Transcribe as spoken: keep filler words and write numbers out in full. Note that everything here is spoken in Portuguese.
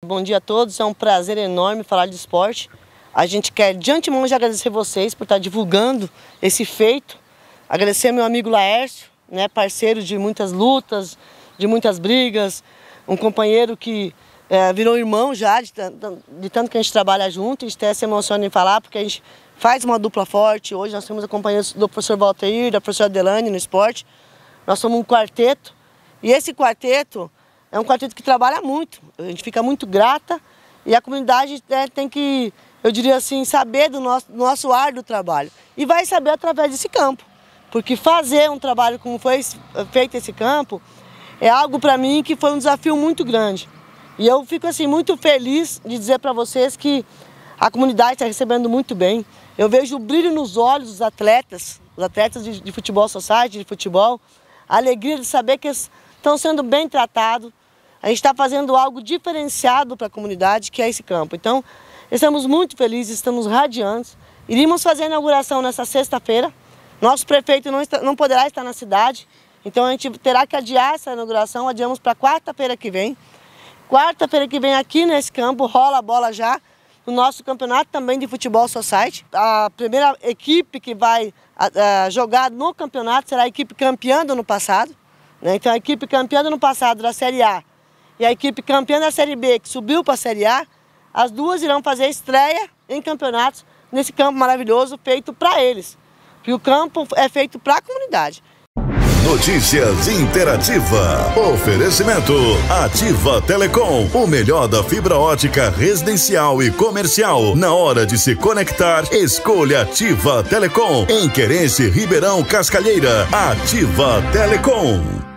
Bom dia a todos, é um prazer enorme falar de esporte. A gente quer de antemão já agradecer vocês por estar divulgando esse feito. Agradecer ao meu amigo Laércio, né, parceiro de muitas lutas, de muitas brigas, um companheiro que é, virou irmão já, de, de tanto que a gente trabalha junto. A gente até se emociona em falar, porque a gente faz uma dupla forte. Hoje nós temos a companhia do professor Valteir, da professora Adelane no esporte. Nós somos um quarteto, e esse quarteto é um quarteto que trabalha muito. A gente fica muito grata, e a comunidade é, tem que, eu diria assim, saber do nosso, do nosso árduo trabalho. E vai saber através desse campo, porque fazer um trabalho como foi feito esse campo é algo para mim que foi um desafio muito grande. E eu fico assim muito feliz de dizer para vocês que a comunidade está recebendo muito bem. Eu vejo o brilho nos olhos dos atletas, os atletas de, de futebol society, de futebol, a alegria de saber que eles estão sendo bem tratados. A gente está fazendo algo diferenciado para a comunidade, que é esse campo. Então, estamos muito felizes, estamos radiantes. Iríamos fazer a inauguração nessa sexta-feira. Nosso prefeito não, está, não poderá estar na cidade, então a gente terá que adiar essa inauguração. Adiamos para quarta-feira que vem. Quarta-feira que vem aqui nesse campo, rola a bola já no nosso campeonato também de futebol society. A primeira equipe que vai a, a, jogar no campeonato será a equipe campeã do ano passado, né? Então a equipe campeã do ano passado da Série A e a equipe campeã da Série B, que subiu para a Série A, as duas irão fazer estreia em campeonatos nesse campo maravilhoso feito para eles. Porque o campo é feito para a comunidade. Notícias Interativa. Oferecimento Ativa Telecom. O melhor da fibra ótica residencial e comercial. Na hora de se conectar, escolha Ativa Telecom. Em Querência, Ribeirão Cascalheira. Ativa Telecom.